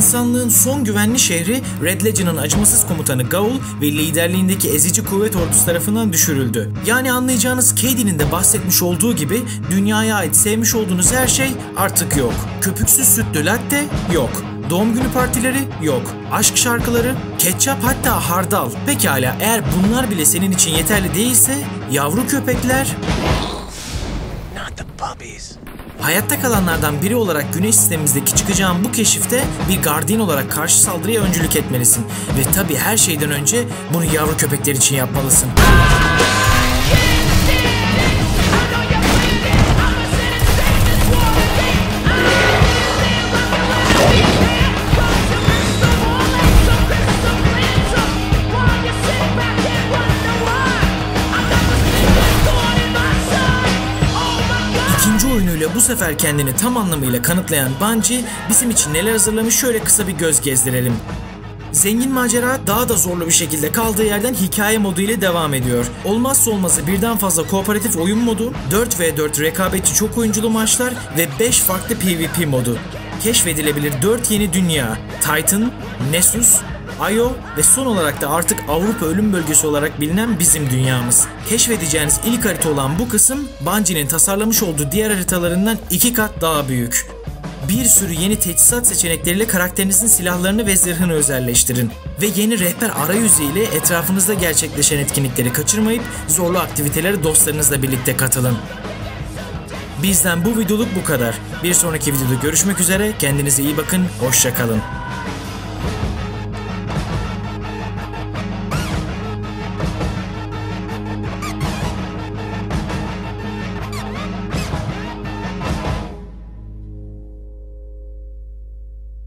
İnsanlığın son güvenli şehri Red Legion'ın acımasız komutanı Gaul ve liderliğindeki ezici kuvvet ordusu tarafından düşürüldü. Yani anlayacağınız Cadi'nin de bahsetmiş olduğu gibi dünyaya ait sevmiş olduğunuz her şey artık yok. Köpüksüz sütlü latte yok. Doğum günü partileri yok. Aşk şarkıları, ketçap, hatta hardal. Pekala, eğer bunlar bile senin için yeterli değilse yavru köpekler... Not the puppies. Hayatta kalanlardan biri olarak Güneş sistemimizdeki çıkacağın bu keşifte bir gardiyan olarak karşı saldırıya öncülük etmelisin. Ve tabii her şeyden önce bunu yavru köpekler için yapmalısın. İkinci oyunuyla bu sefer kendini tam anlamıyla kanıtlayan Bungie bizim için neler hazırlamış şöyle kısa bir göz gezdirelim. Zengin macera daha da zorlu bir şekilde kaldığı yerden hikaye modu ile devam ediyor. Olmazsa olmazı birden fazla kooperatif oyun modu, 4v4 rekabetçi çok oyunculu maçlar ve 5 farklı PvP modu. Keşfedilebilir 4 yeni dünya, Titan, Nessus, Io ve son olarak da artık Avrupa Ölüm Bölgesi olarak bilinen bizim dünyamız. Keşfedeceğiniz ilk harita olan bu kısım Bungie'nin tasarlamış olduğu diğer haritalarından 2 kat daha büyük. Bir sürü yeni teçhizat seçenekleriyle karakterinizin silahlarını ve zırhını özelleştirin. Ve yeni rehber arayüzü ile etrafınızda gerçekleşen etkinlikleri kaçırmayıp zorlu aktivitelere dostlarınızla birlikte katılın. Bizden bu videoluk bu kadar. Bir sonraki videoda görüşmek üzere, kendinize iyi bakın, hoşça kalın.